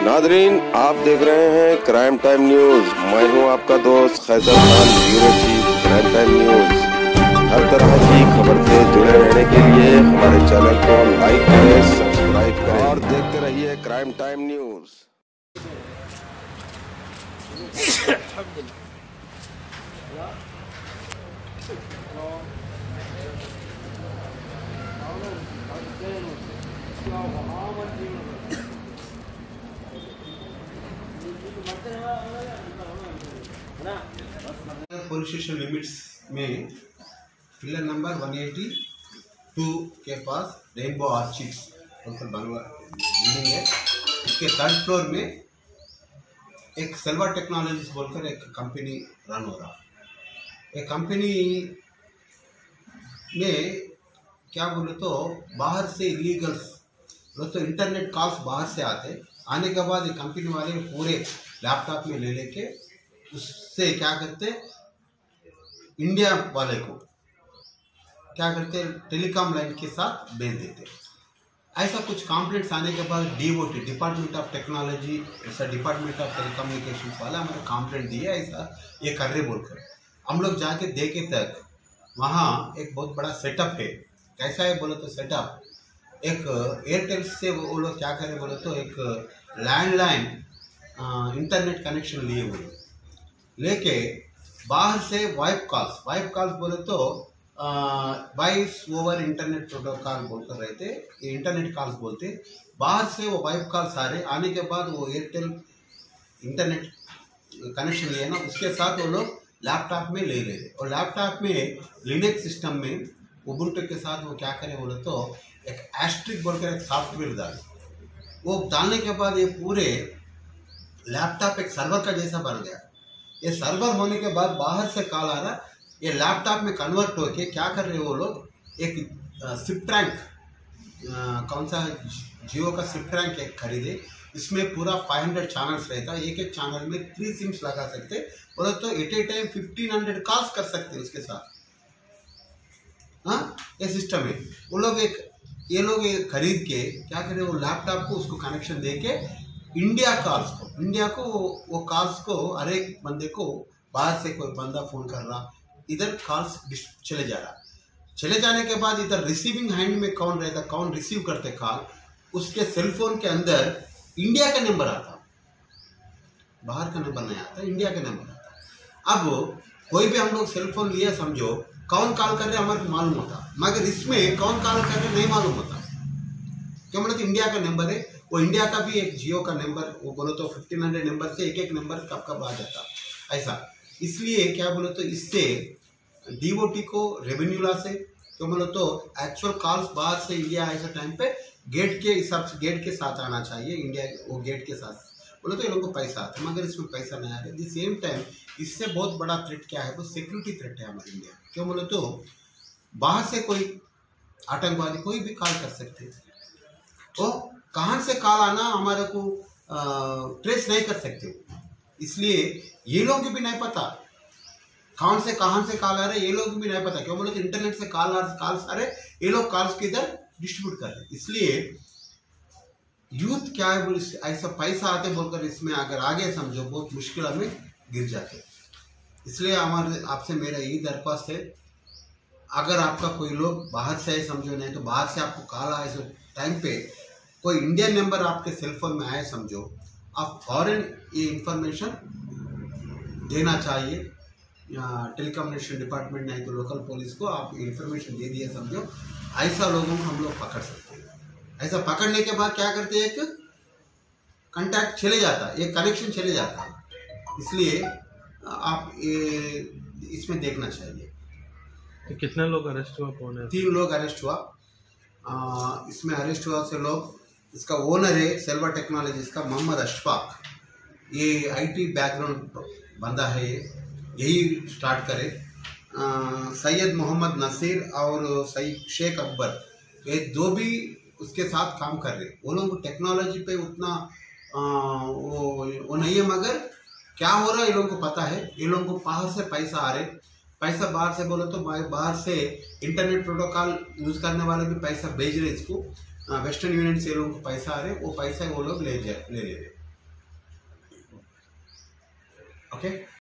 Nadreen, आप देख रहे हैं क्राइम टाइम न्यूज। मैं हूं आपका दोस्त Khaiser Khan, bureau chief crime time news. हर तरह की खबर से जुड़े रहने के लिए हमारे चैनल को लाइक करें, सब्सक्राइब करें और देखते रहिए crime time news. Police station limits में पिलर नंबर 182 के पास रेनबो आर्चिड्स बंगला बिल्डिंग है। इसके थर्ड फ्लोर में एक सिल्वर टेक्नोलॉजीज बोलकर एक कंपनी रन हो रहा है। एक कंपनी में क्या बोले तो बाहर से इलीगल्स तो इंटरनेट कॉल्स बाहर से आने के बाद ये कंपनी वाले पूरे लैपटॉप में ले लेके उससे क्या करते इंडिया वाले को क्या करते टेलीकॉम लाइन के साथ भेज देते। ऐसा कुछ कंप्लेंट्स आने के बाद DOT डिपार्टमेंट ऑफ टेक्नोलॉजी ऐसा डिपार्टमेंट ऑफ टेलीकम्युनिकेशन वाला हमारे कंप्लेंट दिया ऐसा ये कर रहे बोलकर हम लोग जाके देखे तक वहाँ एक बहुत बड़ा सेटअप है। कैसा है बोले तो सेटअप एक एयरटेल से वो लोग क्या करें बोले तो एक लैंडलाइन इंटरनेट कनेक्शन लिए हुए लेके बाहर से वाइप कॉल्स बोले तो वॉइस ओवर इंटरनेट प्रोटोकॉल बोलकर रहते, ये इंटरनेट कॉल्स बोलते। बाहर से वो वाइप कॉल्स आ रहे, आने के बाद वो एयरटेल इंटरनेट कनेक्शन लिया ना उसके साथ वो लोग लैपटॉप में ले रहे थे। और लैपटॉप में लिनक्स सिस्टम में उबुंटू के साथ वो क्या करें बोले तो एक एस्ट्रिक बोलकर एक सॉफ्टवेयर डाले। वो डालने के बाद ये पूरे लैपटॉप एक सर्वर का जैसा बन गया। ये सर्वर होने के बाद बाहर से कॉल आ रहा, ये लैपटॉप में कन्वर्ट होके क्या कर रहे हैं वो लोग एक सिप रैंक कौन सा जियो का सिप रैंक एक खरीदे। इसमें पूरा 500 चैनल्स रहता है, एक एक चैनल में 3 सिम्स लगा सकते बोले तो एट ए टाइम 1500 कॉल्स कर सकते उसके साथ। हाँ ये सिस्टम है। वो लोग ये लोग खरीद के क्या करें वो लैपटॉप को उसको कनेक्शन दे के इंडिया को वो कॉल्स को हर एक बंदे को बाहर से कोई बंदा फ़ोन कर रहा इधर कॉल्स चले जा रहा। चले जाने के बाद इधर रिसीविंग हैंड में कौन रहता, कौन रिसीव करते कॉल, उसके सेलफोन के अंदर इंडिया का नंबर आता, बाहर का नंबर नहीं आता, इंडिया का नंबर आता। अब कोई भी हम लोग सेलफोन लिया समझो कौन कॉल कर रहे हमारे को मालूम होता, मगर इसमें कौन कॉल कर रहे नहीं मालूम होता। क्यों मतलब इंडिया का नंबर है, वो इंडिया का भी एक जियो का नंबर वो बोलो तो 1500 नंबर से एक नंबर कब आ जाता ऐसा। इसलिए क्या बोलो तो इससे DOT को रेवेन्यू लॉस है। क्यों बोलो तो एक्चुअल कॉल्स बाहर से इंडिया ऐसा टाइम पे गेट के हिसाब से गेट के साथ आना चाहिए इंडिया, वो गेट के साथ बोलो तो ये लोगों को पैसा आता है, मगर इसमें पैसा नहीं आ रहा। द सेम टाइम इससे बहुत बड़ा थ्रेट क्या है वो सिक्योरिटी थ्रेट है हमारे इंडिया। क्यों बोलो तो बाहर से कोई आतंकवादी कोई भी कॉल कर सकते हैं, तो कहाँ से कॉल आना हमारे को ट्रेस नहीं कर सकते। इसलिए ये लोग भी नहीं पता कौन से कहाँ से कॉल आ रहे, ये लोग भी नहीं पता। क्यों बोले तो इंटरनेट से कॉल्स आ रहे, ये लोग कॉल्स के इधर डिस्ट्रीब्यूट कर रहे। इसलिए यूथ क्या है बोले ऐसा पैसा आते बोलकर इसमें अगर आगे समझो बहुत मुश्किल में गिर जाते। इसलिए हमारे आपसे मेरा यही दरख्वास्त है, अगर आपका कोई लोग बाहर से है समझो, नहीं तो बाहर से आपको कॉल आए तो टाइम पे कोई इंडियन नंबर आपके सेलफोन में आए समझो, आप फॉरेन ये इंफॉर्मेशन देना चाहिए टेलीकम्युनिकेशन डिपार्टमेंट नहीं तो लोकल पुलिस को आप इंफॉर्मेशन दे दिया समझो। ऐसा लोगों को हम लोग पकड़ सकते हैं। ऐसा पकड़ने के बाद क्या करते हैं एक कांटेक्ट चले जाता है, एक कनेक्शन चले जाता है। इसलिए आप इसमें देखना चाहिए। तो कितने लोग अरेस्ट हुआ, कौन है? 3 लोग अरेस्ट हुआ। इसमें अरेस्ट हुआ से लोग, इसका ओनर है सिल्वर टेक्नोलॉजी इसका मोहम्मद अशफाक, ये IT बैकग्राउंड बंदा है, यही स्टार्ट करे। सैयद मोहम्मद नसीर और शेख अकबर, ये 2 भी उसके साथ काम कर रहे। वो लोग टेक्नोलॉजी पे उतना वो नहीं है, मगर क्या हो रहा है ये लोगों को पता है। ये लोगों को बाहर से पैसा आ रहे, पैसा बाहर से बोलो तो बाहर से इंटरनेट प्रोटोकॉल यूज़ करने वाले भी पैसा भेज रहे इसको, वेस्टर्न यूनियन से लोगों को पैसा आ रहे, वो पैसा वो लोग ले रहे। ओके।